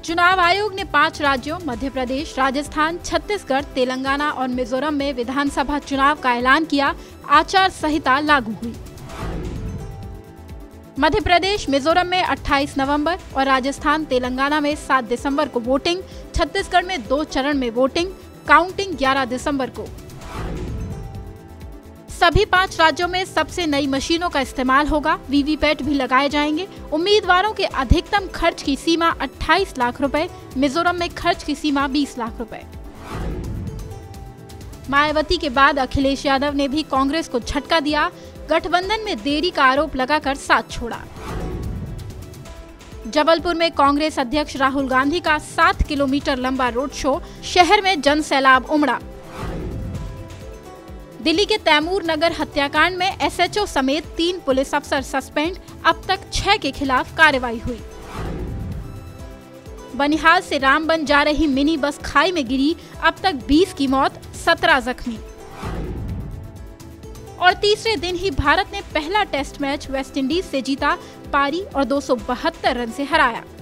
चुनाव आयोग ने 5 राज्यों मध्य प्रदेश, राजस्थान, छत्तीसगढ़, तेलंगाना और मिजोरम में विधानसभा चुनाव का ऐलान किया। आचार संहिता लागू हुई। मध्य प्रदेश, मिजोरम में 28 नवंबर और राजस्थान, तेलंगाना में 7 दिसंबर को वोटिंग। छत्तीसगढ़ में 2 चरण में वोटिंग। काउंटिंग 11 दिसंबर को। सभी 5 राज्यों में सबसे नई मशीनों का इस्तेमाल होगा। वीवीपैट भी लगाए जाएंगे। उम्मीदवारों के अधिकतम खर्च की सीमा 28 लाख रुपए। मिजोरम में खर्च की सीमा 20 लाख रुपए। मायावती के बाद अखिलेश यादव ने भी कांग्रेस को झटका दिया। गठबंधन में देरी का आरोप लगाकर साथ छोड़ा। जबलपुर में कांग्रेस अध्यक्ष राहुल गांधी का 7 किलोमीटर लंबा रोड शो। शहर में जन सैलाब उमड़ा। दिल्ली के तैमूर नगर हत्याकांड में एसएचओ समेत 3 पुलिस अफसर सस्पेंड। अब तक 6 के खिलाफ कार्रवाई हुई। बनिहाल से रामबन जा रही मिनी बस खाई में गिरी। अब तक 20 की मौत, 17 जख्मी। और तीसरे दिन ही भारत ने पहला टेस्ट मैच वेस्टइंडीज से जीता। पारी और 272 रन से हराया।